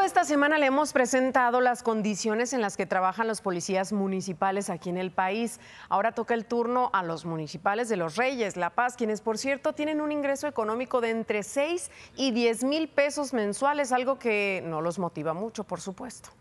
esta semana le hemos presentado las condiciones en las que trabajan los policías municipales aquí en el país. Ahora toca el turno a los municipales de Los Reyes, La Paz, quienes, por cierto, tienen un ingreso económico de entre 6 y 10 mil pesos mensuales, algo que no los motiva mucho, por supuesto.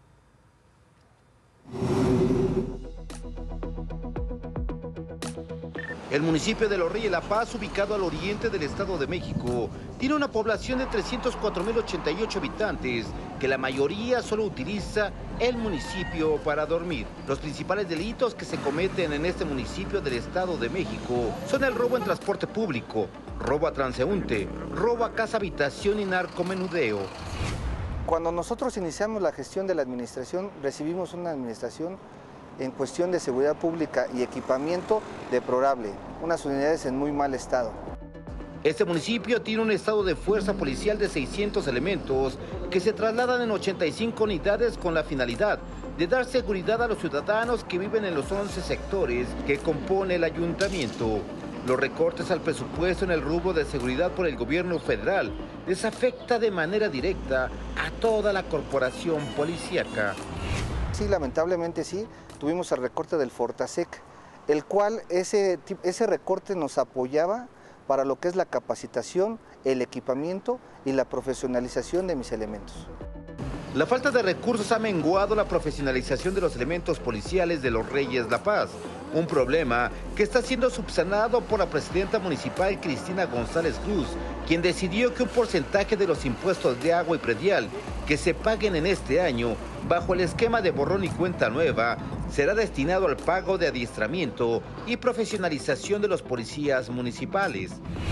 El municipio de Los Reyes La Paz, ubicado al oriente del Estado de México, tiene una población de 304.088 habitantes, que la mayoría solo utiliza el municipio para dormir. Los principales delitos que se cometen en este municipio del Estado de México son el robo en transporte público, robo a transeúnte, robo a casa habitación y narcomenudeo. Cuando nosotros iniciamos la gestión de la administración, recibimos una administración en cuestión de seguridad pública y equipamiento deplorable, unas unidades en muy mal estado. Este municipio tiene un estado de fuerza policial de 600 elementos que se trasladan en 85 unidades con la finalidad de dar seguridad a los ciudadanos que viven en los 11 sectores que compone el ayuntamiento. Los recortes al presupuesto en el rubro de seguridad por el gobierno federal les afecta de manera directa a toda la corporación policíaca. Sí, lamentablemente sí, tuvimos el recorte del Fortasec, el cual ese recorte nos apoyaba para lo que es la capacitación, el equipamiento y la profesionalización de mis elementos. La falta de recursos ha menguado la profesionalización de los elementos policiales de Los Reyes La Paz, un problema que está siendo subsanado por la presidenta municipal Cristina González Cruz, quien decidió que un porcentaje de los impuestos de agua y predial que se paguen en este año, bajo el esquema de borrón y cuenta nueva, será destinado al pago de adiestramiento y profesionalización de los policías municipales.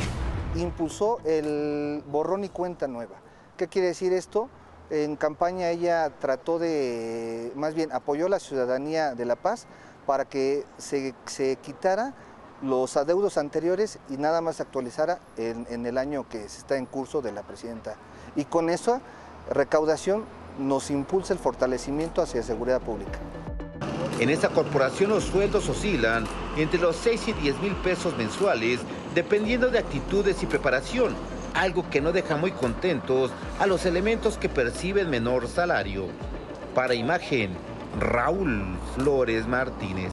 Impulsó el borrón y cuenta nueva. ¿Qué quiere decir esto? En campaña ella trató de, más bien apoyó a la ciudadanía de La Paz para que se quitara los adeudos anteriores y nada más actualizara en el año que está en curso de la presidenta. Y con esa recaudación nos impulsa el fortalecimiento hacia seguridad pública. En esta corporación los sueldos oscilan entre los 6 y 10 mil pesos mensuales, dependiendo de actitudes y preparación, algo que no deja muy contentos a los elementos que perciben menor salario. Para Imagen, Raúl Flores Martínez.